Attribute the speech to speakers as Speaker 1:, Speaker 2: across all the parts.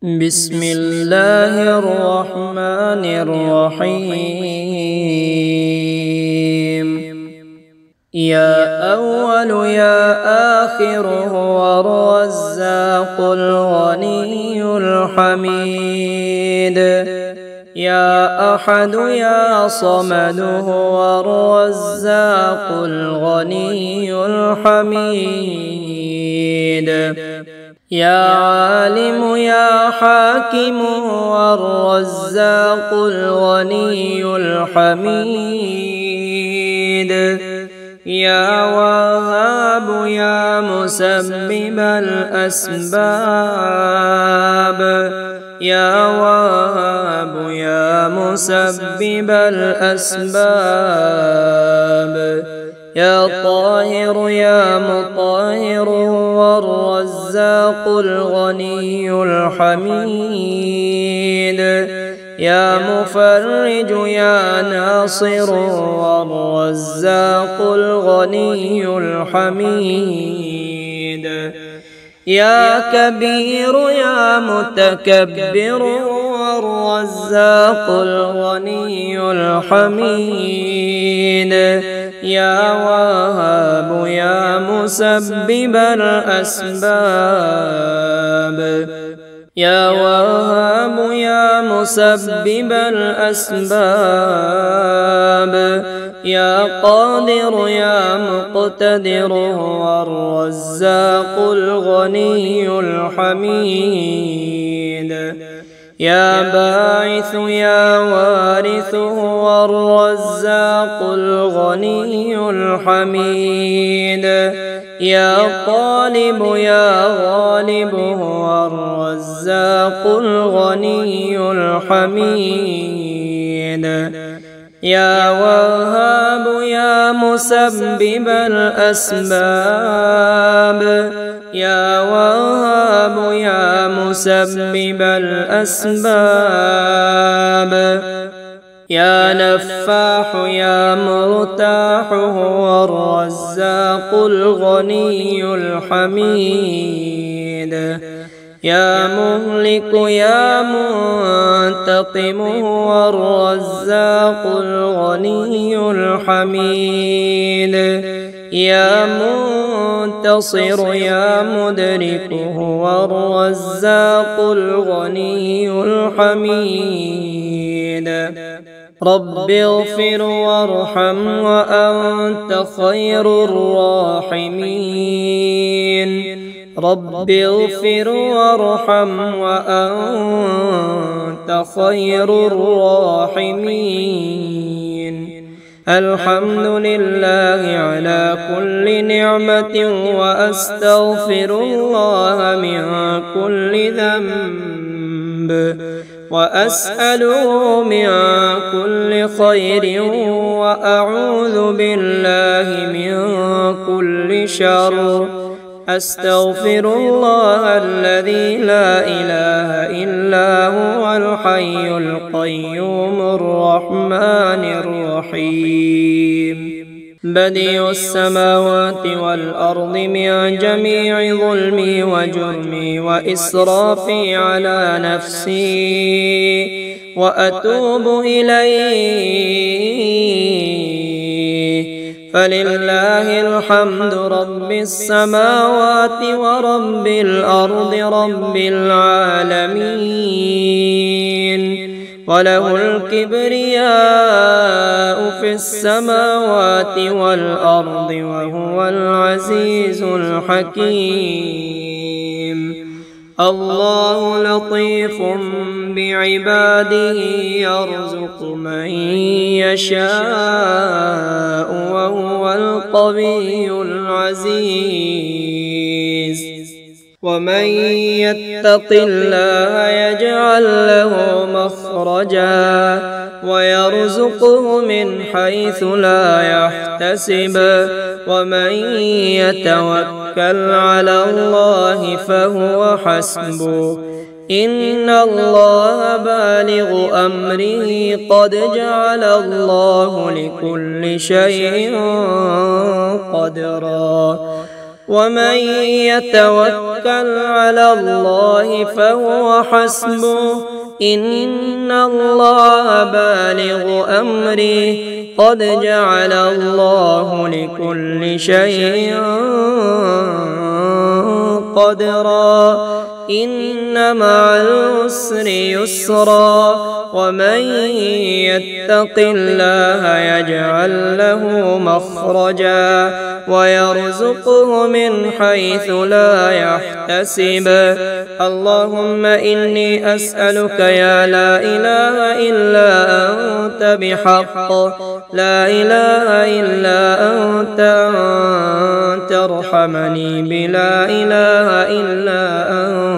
Speaker 1: بسم الله الرحمن الرحيم. يا أول يا آخر هو الرزاق الغني الحميد. يا أحد يا صمد هو الرزاق الغني الحميد. يا عالم يا حاكم هو الرزاق الغني الحميد. يا وهاب يا مسبب الأسباب. يا وهاب يا مسبب الأسباب. يا طاهر يا مطهر هو الرزاق الغني الحميد. يا مفرج يا ناصر هو الرزاق الغني الحميد. يا كبير يا متكبر هو الرزاق الغني الحميد. يا وهاب يا مسبب الأسباب. يا وهاب يا مسبب الأسباب. يا قادر يا مقتدر هو الرزاق الغني الحميد. يا باعث يا وارث هو الرزاق الغني الحميد. يا طالب يا غالب هو الرزاق الغني الحميد. يا وهاب يا مسبب الأسباب. يا وهاب يا مسبب الأسباب. يا نفاح يا مرتاح هو الرزاق الغني الحميد. يا مهلك يا منتقم هو الرزاق الغني الحميد. يا منتصر يا مدرك هو الرزاق الغني الحميد. رب اغفر وارحم وأنت خير الراحمين. رب اغفر وارحم وأنت خير الراحمين. الحمد لله على كل نعمة وأستغفر الله من كل ذنب وأسأله من كل خير وأعوذ بالله من كل شر. أستغفر الله الذي لا إله إلا هو الحي القيوم الرحمن الرحيم. بديع السماوات والأرض من جميع ظلمي وجرمي وإسرافي على نفسي وأتوب إليه. فلله الحمد رب السماوات ورب الأرض رب العالمين. وله الكبرياء في السماوات والأرض وهو العزيز الحكيم. الله لطيف بعباده يرزق من يشاء وهو القوي العزيز. ومن يتق الله يجعل له مخرجا ويرزقه من حيث لا يحتسب. ومن يتوكل على الله فهو حسبه. إن الله بالغ أمره قد جعل الله لكل شيء قدرا. ومن يتوكل على الله فهو حسبه إن الله بالغ أمره قد جعل الله لكل شيء قدرا إن مع العسر يسرا ومن يتق الله يجعل له مخرجا ويرزقه من حيث لا يحتسب اللهم إني أسألك يا لا إله إلا أنت بحق لا إله إلا أنت أن ترحمني بلا إله إلا أنت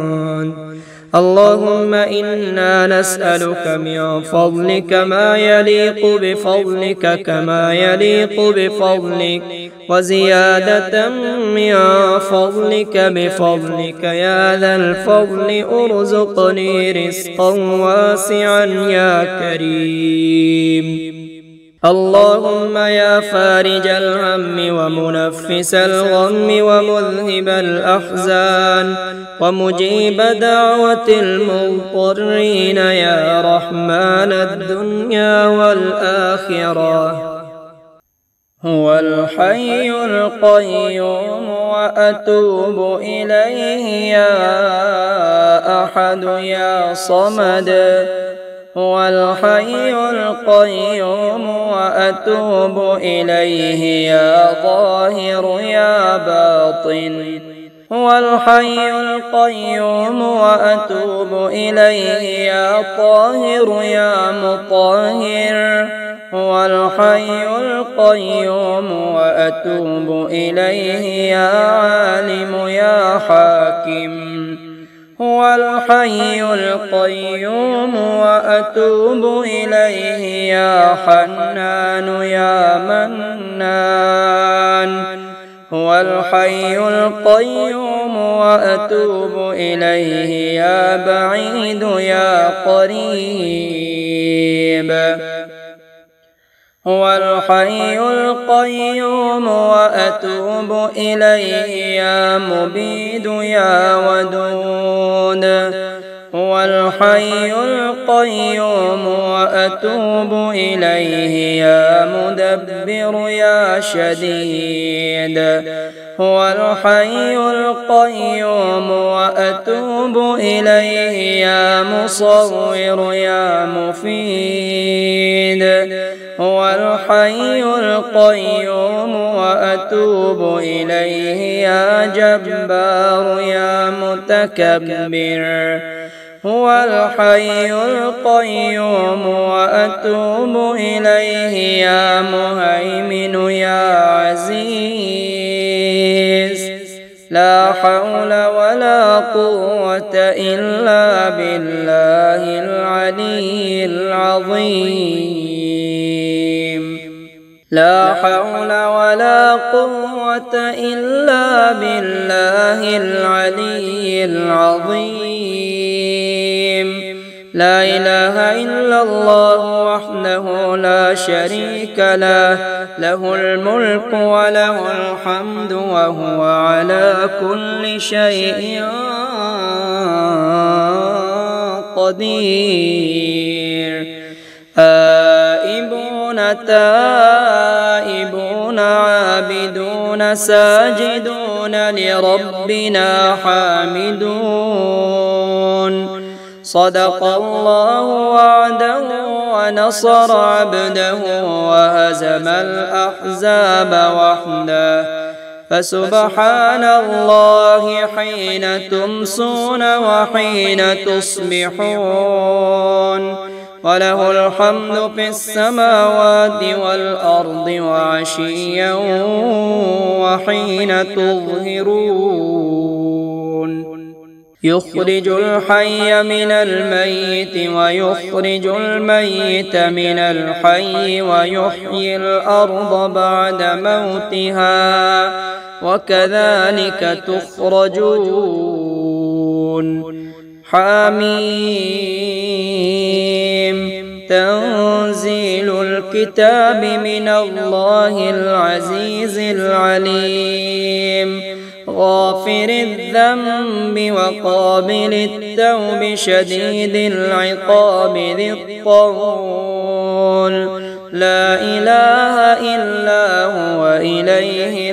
Speaker 1: اللهم إنا نسألك من فضلك ما يليق بفضلك كما يليق بفضلك وزيادة من فضلك بفضلك يا ذا الفضل ارزقني رزقا واسعا يا كريم اللهم يا فارج الهم ومنفس الغم ومذهب الأحزان ومجيب دعوة المضطرين يا رحمن الدنيا والآخرة هو الحي القيوم وأتوب إليه يا أحد يا صمد هو الحي القيوم وأتوب إليه يا ظاهر يا باطن هو الحي القيوم وأتوب إليه يا طاهر يا مطهر هو الحي القيوم وأتوب إليه يا عالم يا حاكم هو الحي القيوم وأتوب إليه يا حنان يا منان هو الحي القيوم وأتوب إليه يا بعيد يا قريب هو الحي القيوم وأتوب إليه يا مبيد يا ودود هو الحي القيوم وأتوب إليه يا مدبر يا شديد هو الحي القيوم وأتوب إليه يا مصور يا مفيد هو الحي القيوم وأتوب إليه يا جبار يا متكبر هو الحي القيوم وأتوب إليه يا مهيمن يا عزيز لا حول ولا قوة إلا بالله العلي العظيم لا حول ولا قوة إلا بالله العلي العظيم لا إله إلا الله وحده لا شريك له له الملك وله الحمد وهو على كل شيء قدير آئبون تائبون عابدون ساجدون لربنا حامدون صدق الله وعده ونصر عبده وهزم الأحزاب وحده فسبحان الله حين تمسون وحين تصبحون وله الحمد في السماوات والأرض وعشيا وحين تظهرون يخرج الحي من الميت ويخرج الميت من الحي ويحيي الأرض بعد موتها وكذلك تخرجون حميم تنزيل الكتاب من الله العزيز العليم غافر الذنب وقابل التوب شديد العقاب ذي الطول لا إله إلا هو إليه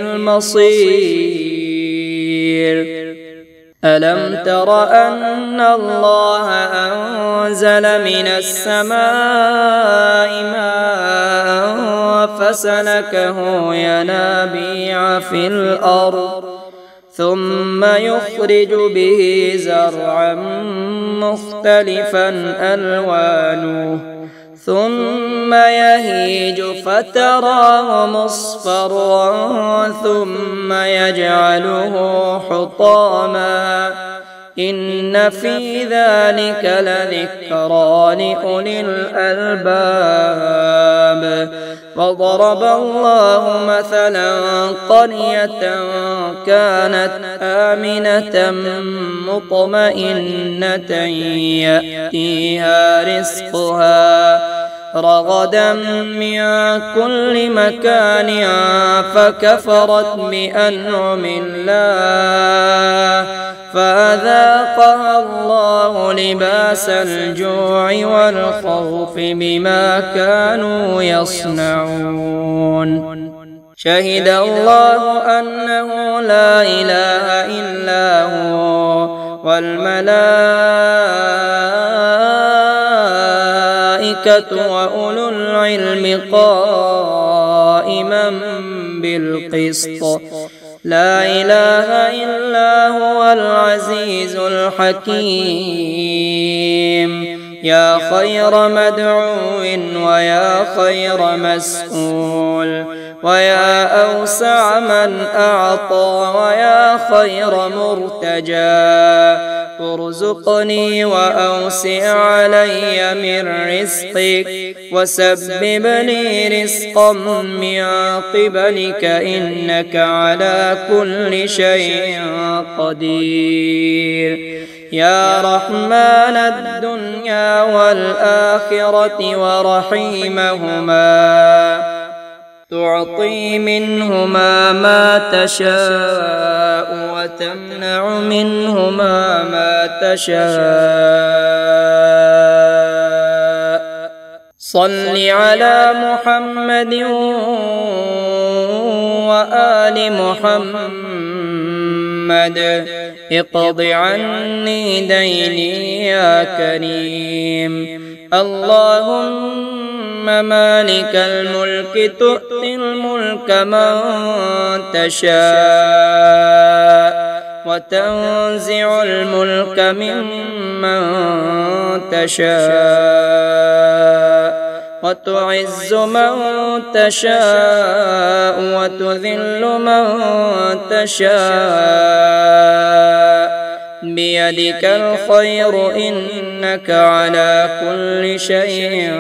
Speaker 1: المصير ألم تر أن الله أنزل من السماء ماء فسلكه ينابيع في الأرض ثم يخرج به زرعا مختلفا ألوانه ثم يهيج فتراه مصفرا ثم يجعله حطاما إن في ذلك لذكرى لأولي الألباب وضرب الله مثلا قرية كانت آمنة مطمئنة يأتيها رزقها رغدا من كل مكان فكفرت بأنعم الله فأذاقها الله لباس الجوع والخوف بما كانوا يصنعون شهد الله أنه لا إله إلا هو والملائكة وأولو العلم قائما بالقسط لا إله إلا هو العزيز الحكيم يا خير مدعو ويا خير مسؤول ويا أوسع من أعطى ويا خير مرتجى ارزقني وأوسع علي من رزقك وسبب لي رزقا من قبلك إنك على كل شيء قدير يا رحمن الدنيا والآخرة ورحيمهما تعطي منهما ما تشاء وتمنع منهما ما تشاء صل على محمد وآل محمد اقض عني ديني يا كريم اللهم مالك الملك تؤتي الملك من تشاء وتنزع الملك ممن تشاء وتعز من تشاء وتذل من تشاء بيدك الخير إنك على كل شيء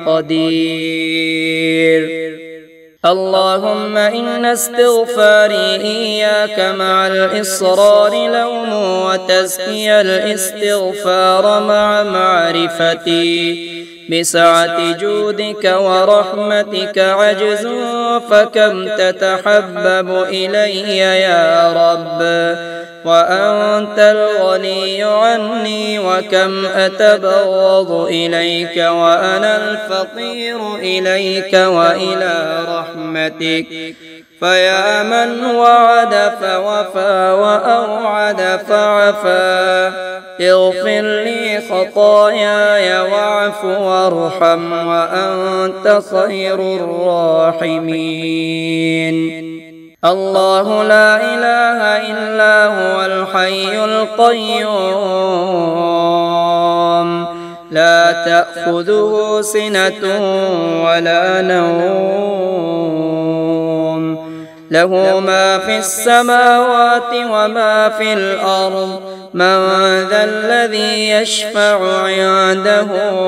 Speaker 1: قدير اللهم إن استغفاري إياك مع الإصرار لوم وتزكي الاستغفار مع معرفتي بسعة جودك ورحمتك عجز فكم تتحبب إلي يا رب وأنت الغني عني وكم أتبغض إليك وأنا الفقير إليك وإلى رحمتك فيا من وعد فوفى وأوعد فعفى اغفر لي خطاياي واعف وارحم وأنت خير الراحمين الله لا إله إلا هو الحي القيوم لا تأخذه سنة ولا نوم له ما في السماوات وما في الأرض من ذا الذي يشفع عنده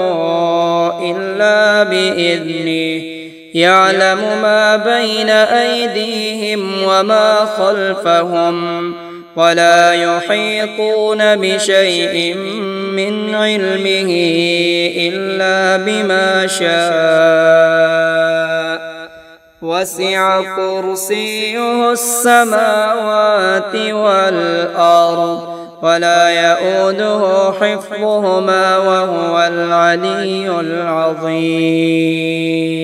Speaker 1: إلا بإذنه يعلم ما بين أيديهم وما خلفهم ولا يحيطون بشيء من علمه إلا بما شاء وسع كرسيه السماوات والأرض ولا يؤوده حفظهما وهو العلي العظيم.